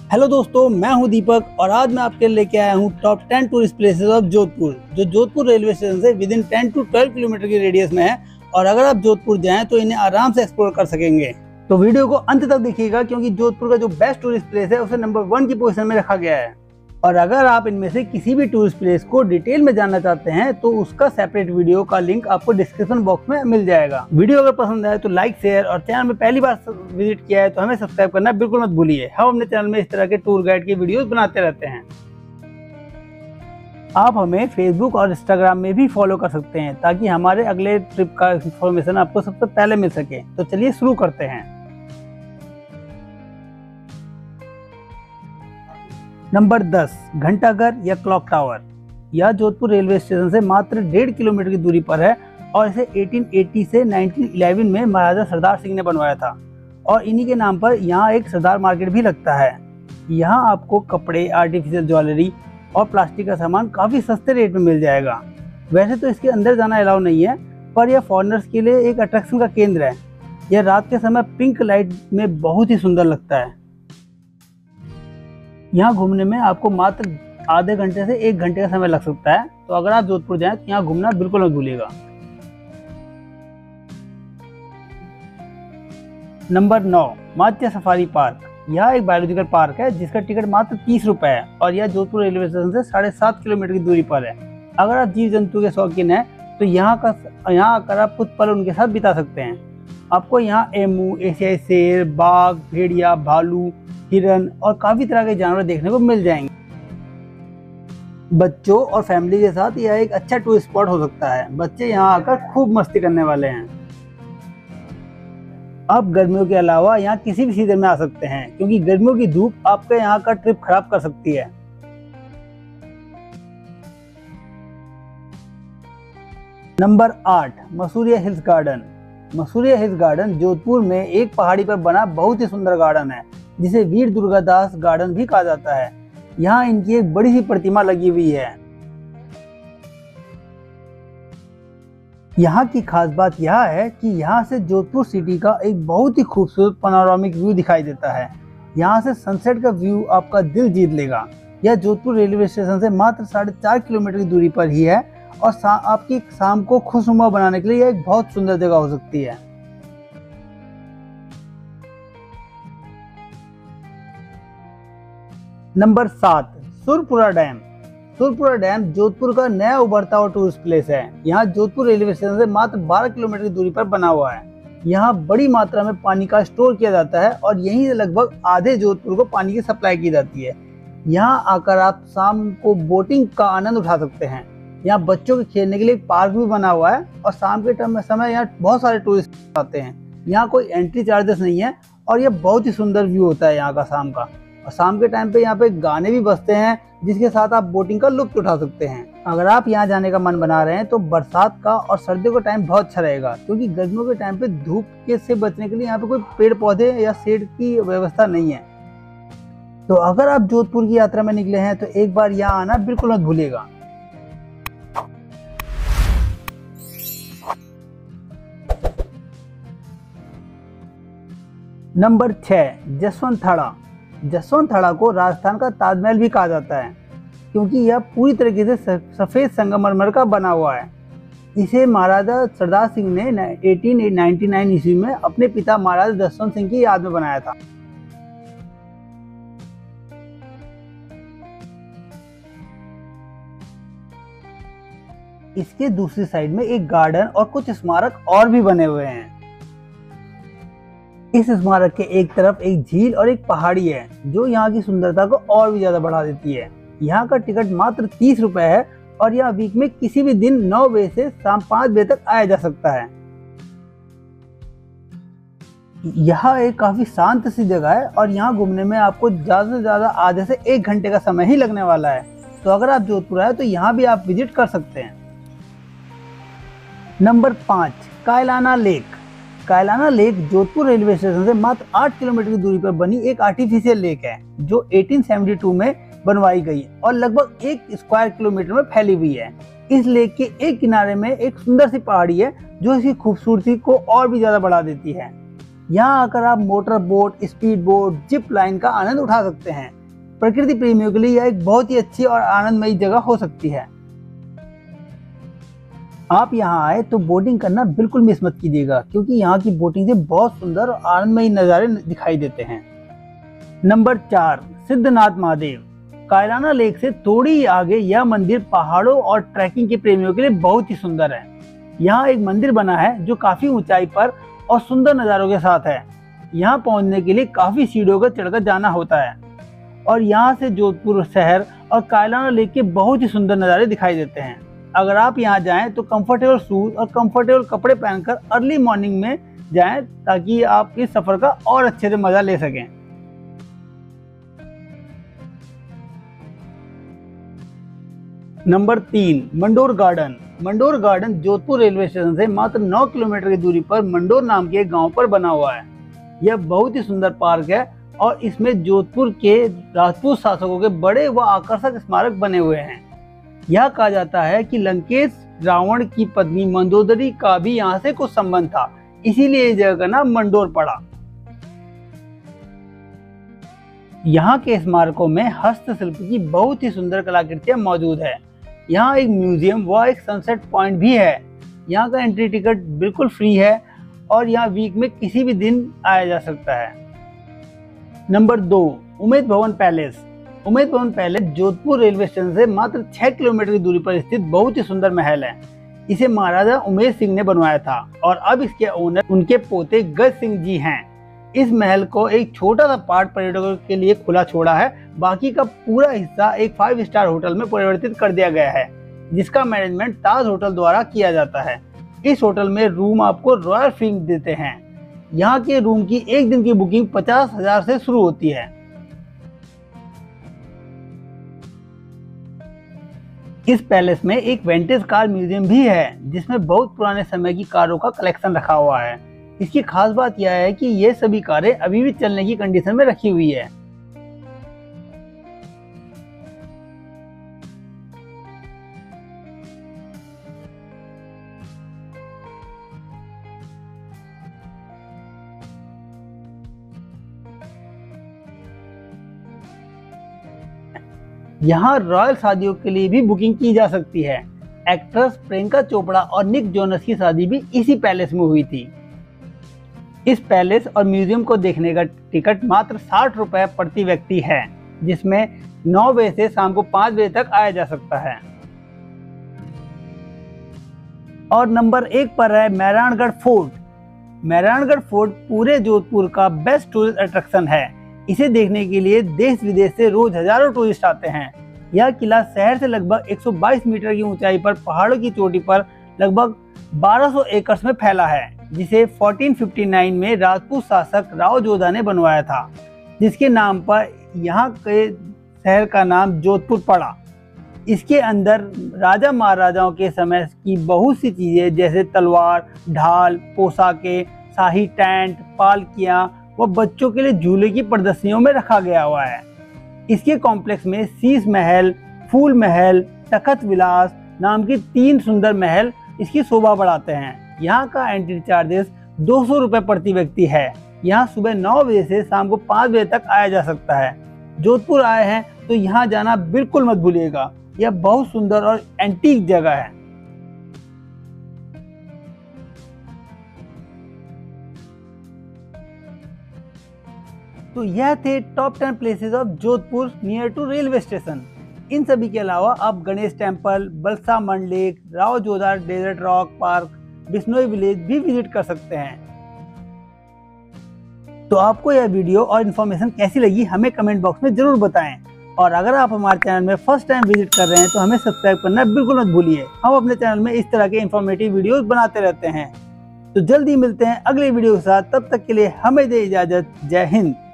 Hello दोस्तों, मैं हूं दीपक और आज मैं आपके लिए लेके आया हूं top 10 tourist places of Jodhpur, जो जोधपुर रेलवे स्टेशन से विद इन 10 to 12 किलोमीटर की रेडियस में है। और अगर आप जोधपुर जाएं तो इन्हें आराम से एक्सप्लोर कर सकेंगे। तो वीडियो को अंत तक देखिएगा क्योंकि जोधपुर का जो बेस्ट टूरिस्ट प्लेस है उसे नंबर 1 की पोजीशन में रखा गया है। और अगर आप इनमें से किसी भी टूरिस्ट प्लेस को डिटेल में जानना चाहते हैं तो उसका सेपरेट वीडियो का लिंक आपको डिस्क्रिप्शन बॉक्स में मिल जाएगा। वीडियो अगर पसंद आए तो लाइक, शेयर और चैनल में पहली बार विजिट किया है तो हमें सब्सक्राइब करना बिल्कुल मत भूलिए। हम अपने चैनल में इस तरह के टूर गाइड के वीडियोस बनाते रहते हैं। आप हमें फेसबुक और इंस्टाग्राम में भी फॉलो कर सकते हैं ताकि हमारे अगले ट्रिप का इंफॉर्मेशन आपको सबसे पहले मिल सके। तो चलिए शुरू करते हैं। नंबर 10, घंटाघर या क्लॉक टावर। यह जोधपुर रेलवे स्टेशन से मात्र 1.5 किलोमीटर की दूरी पर है और इसे 1880 से 1911 में महाराजा सरदार सिंह ने बनवाया था। और इन्हीं के नाम पर यहाँ एक सरदार मार्केट भी लगता है। यहाँ आपको कपड़े, आर्टिफिशियल ज्वेलरी और प्लास्टिक का सामान काफ़ी सस्ते रेट में मिल जाएगा। वैसे तो इसके अंदर जाना अलाउ नहीं है, पर यह फॉरेनर्स के लिए एक अट्रैक्शन का केंद्र है। यह रात के समय पिंक लाइट में बहुत ही सुंदर लगता है। यहाँ घूमने में आपको मात्र आधे घंटे से 1 घंटे का समय लग सकता है। तो अगर आप जोधपुर जाएं तो यहाँ घूमना बिल्कुल मत भूलिएगा। Number 9, Matsya safari park. यह एक बायोलॉजिकल पार्क है जिसका टिकट मात्र 30 रुपए है और यह जोधपुर रेलवे स्टेशन से 7.5 किलोमीटर की दूरी पर है। अगर आप जीव जंतु के शौकीन हैं तो यहाँ आकर आप कुछ पल उनके साथ बिता सकते हैं। आपको यहाँ एमू, एशियाई शेर, बाघ, भेड़िया, भालू, हिरन और काफी तरह के जानवर देखने को मिल जाएंगे। बच्चों और फैमिली के साथ यह एक अच्छा टूरिस्ट स्पॉट हो सकता है। बच्चे यहाँ आकर खूब मस्ती करने वाले हैं। आप गर्मियों के अलावा यहाँ किसी भी सीजन में आ सकते हैं क्योंकि गर्मियों की धूप आपके यहाँ का ट्रिप खराब कर सकती है। Number 8, Masuria hills garden. Masuria hills garden Jodhpur में एक पहाड़ी पर बना बहुत ही सुंदर गार्डन है जिसे वीर दुर्गादास गार्डन भी कहा जाता है। यहाँ इनकी एक बड़ी सी प्रतिमा लगी हुई है। यहाँ की खास बात यह है कि यहाँ से जोधपुर सिटी का एक बहुत ही खूबसूरत पैनोरामिक व्यू दिखाई देता है। यहाँ से सनसेट का व्यू आपका दिल जीत लेगा। यह जोधपुर रेलवे स्टेशन से मात्र 4.5 किलोमीटर की दूरी पर ही है और आपकी शाम को खुशनुमा बनाने के लिए यह एक बहुत सुंदर जगह हो सकती है। Number 7, Surpura dam. Surpura dam Jodhpur का नया उभरता हुआ टूरिस्ट प्लेस है। यहाँ जोधपुर रेलवे स्टेशन से मात्र 12 किलोमीटर की दूरी पर बना हुआ है। यहाँ बड़ी मात्रा में पानी का स्टोर किया जाता है और यहीं से लगभग आधे जोधपुर को पानी की सप्लाई की जाती है। यहाँ आकर आप शाम को बोटिंग का आनंद उठा सकते हैं। यहाँ बच्चों के खेलने के लिए एक पार्क भी बना हुआ है और शाम के समय यहाँ बहुत सारे टूरिस्ट आते हैं। यहाँ कोई एंट्री चार्जेस नहीं है और यह बहुत ही सुंदर व्यू होता है यहाँ का शाम का। और शाम के टाइम पे यहाँ पे गाने भी बजते हैं जिसके साथ आप बोटिंग का लुत्फ उठा सकते हैं। अगर आप यहाँ जाने का मन बना रहे हैं तो बरसात का और सर्दियों का टाइम बहुत अच्छा रहेगा क्योंकि गर्मियों के टाइम पे धूप के से बचने के लिए यहाँ पे कोई पेड़ पौधे या शेड की व्यवस्था नहीं है। तो अगर आप जोधपुर की यात्रा में निकले हैं तो एक बार यहाँ आना बिल्कुल मत भूलिएगा। नंबर 6, जसवंत थाड़ा। जसवंत थाड़ा को राजस्थान का ताजमहल भी कहा जाता है क्योंकि यह पूरी तरीके से सफेद संगमरमर का बना हुआ है। इसे महाराजा सरदार सिंह ने 1899 ईस्वी में अपने पिता महाराजा जसवंत सिंह की याद में बनाया था। इसके दूसरी साइड में एक गार्डन और कुछ स्मारक और भी बने हुए हैं। इस स्मारक के एक तरफ एक झील और एक पहाड़ी है जो यहाँ की सुंदरता को और भी ज्यादा बढ़ा देती है। यहाँ का टिकट मात्र 30 रुपए है और यहाँ वीक में किसी भी दिन 9 बजे से शाम 5 बजे तक आया जा सकता है। यह एक काफी शांत सी जगह है और यहाँ घूमने में आपको ज्यादा से ज्यादा आधे से 1 घंटे का समय ही लगने वाला है। तो अगर आप जोधपुर आए तो यहाँ भी आप विजिट कर सकते हैं। Number 5, Kaylana lake. Kaylana lake Jodhpur railway station से मात्र 8 किलोमीटर की दूरी पर बनी एक आर्टिफिशियल लेक है जो 1872 में बनवाई गई और लगभग 1 स्क्वायर किलोमीटर में फैली हुई है। इस लेक के एक किनारे में एक सुंदर सी पहाड़ी है जो इसकी खूबसूरती को और भी ज्यादा बढ़ा देती है। यहाँ आकर आप motor boat, speed boat, zip line का आनंद उठा सकते हैं। प्रकृति प्रेमियों के लिए यह एक बहुत ही अच्छी और आनंदमयी जगह हो सकती है। आप यहाँ आए तो बोटिंग करना बिल्कुल मिस मत कीजिएगा, क्योंकि यहाँ की बोटिंग से बहुत सुंदर और आनंदमयी नज़ारे दिखाई देते हैं। नंबर 4, सिद्धनाथ महादेव। कायलाना लेक से थोड़ी ही आगे यह मंदिर पहाड़ों और ट्रैकिंग के प्रेमियों के लिए बहुत ही सुंदर है। यहाँ एक मंदिर बना है जो काफी ऊंचाई पर और सुंदर नज़ारों के साथ है। यहाँ पहुँचने के लिए काफी सीढ़ियों पर चढ़कर जाना होता है और यहाँ से जोधपुर शहर और कायलाना लेक के बहुत ही सुंदर नज़ारे दिखाई देते हैं। अगर आप यहाँ जाएं तो कंफर्टेबल शूज और कंफर्टेबल कपड़े पहनकर अर्ली मॉर्निंग में जाएं, ताकि आप इस सफर का और अच्छे से मजा ले सकें। Number 3, Mandore garden. Mandore garden Jodhpur railway station से मात्र 9 किलोमीटर की दूरी पर मंडोर नाम के एक गांव पर बना हुआ है। यह बहुत ही सुंदर पार्क है और इसमें जोधपुर के राजपूत शासकों के बड़े व आकर्षक स्मारक बने हुए हैं। यह कहा जाता है कि लंकेश रावण की पत्नी मंदोदरी का भी यहाँ से कुछ संबंध था, इसीलिए इस जगह का नाम मंडोर पड़ा। यहाँ के स्मारकों में हस्तशिल्प की बहुत ही सुंदर कलाकृतियां मौजूद है। यहाँ एक म्यूजियम व एक सनसेट पॉइंट भी है। यहाँ का एंट्री टिकट बिल्कुल फ्री है और यहाँ वीक में किसी भी दिन आया जा सकता है। Number 2, Umaid Bhawan palace. Umaid Bhawan palace Jodhpur railway station से मात्र 6 किलोमीटर की दूरी पर स्थित बहुत ही सुंदर महल है। इसे महाराजा उमेद सिंह ने बनवाया था और अब इसके ओनर उनके पोते गज सिंह जी हैं। इस महल को एक छोटा सा पार्ट पर्यटकों के लिए खुला छोड़ा है, बाकी का पूरा हिस्सा एक 5 स्टार होटल में परिवर्तित कर दिया गया है, जिसका मैनेजमेंट ताज होटल द्वारा किया जाता है। इस होटल में रूम आपको रॉयल फीलिंग देते हैं। यहाँ के रूम की एक दिन की बुकिंग 50,000 से शुरू होती है। इस पैलेस में एक विंटेज कार म्यूजियम भी है, जिसमें बहुत पुराने समय की कारों का कलेक्शन रखा हुआ है। इसकी खास बात यह है कि ये सभी कारें अभी भी चलने की कंडीशन में रखी हुई है। यहाँ रॉयल शादियों के लिए भी बुकिंग की जा सकती है। एक्ट्रेस प्रियंका चोपड़ा और निक जोनस की शादी भी इसी पैलेस में हुई थी। इस पैलेस और म्यूजियम को देखने का टिकट मात्र 60 रुपए प्रति व्यक्ति है, जिसमें 9 बजे से शाम को 5 बजे तक आया जा सकता है। और नंबर 1 पर है मेहरानगढ़ फोर्ट। मेहरानगढ़ फोर्ट पूरे जोधपुर का बेस्ट टूरिस्ट अट्रैक्शन है। इसे देखने के लिए देश विदेश से रोज हजारों टूरिस्ट आते हैं। यह किला शहर से लगभग 122 मीटर की ऊंचाई पर पहाड़ों की चोटी पर लगभग 1200 एकड़ में फैला है, जिसे 1459 में राजपूत शासक राव जोधा ने बनवाया था, जिसके नाम पर यहाँ के शहर का नाम जोधपुर पड़ा। इसके अंदर राजा महाराजाओं के समय की बहुत सी चीजें जैसे तलवार, ढाल, पोशाकें, शाही टेंट, पालकियां व बच्चों के लिए झूले की प्रदर्शनियों में रखा गया हुआ है। इसके कॉम्प्लेक्स में शीश महल, फूल महल, तखत विलास नाम की 3 सुंदर महल इसकी शोभा बढ़ाते हैं। यहाँ का एंट्री चार्जेस 200 रुपए प्रति व्यक्ति है। यहाँ सुबह 9 बजे से शाम को 5 बजे तक आया जा सकता है। जोधपुर आए हैं तो यहाँ जाना बिल्कुल मत भूलिएगा। यह बहुत सुंदर और एंटीक जगह है। तो यह थे top 10 places of Jodhpur near to railway station. इन सभी के अलावा आप Ganesh temple, Balsamand lake, Rao Jodha desert rock park, Bishnoi village भी विजिट कर सकते हैं। तो आपको यह वीडियो और इन्फॉर्मेशन कैसी लगी हमें कमेंट बॉक्स में जरूर बताएं। और अगर आप हमारे चैनल में फर्स्ट टाइम विजिट कर रहे हैं तो हमें सब्सक्राइब करना बिल्कुल मत भूलिए। हम अपने चैनल में इस तरह के इन्फॉर्मेटिव वीडियोस बनाते रहते हैं। तो जल्दी मिलते हैं अगले वीडियो के साथ। तब तक के लिए हमें दे इजाजत। जय हिंद।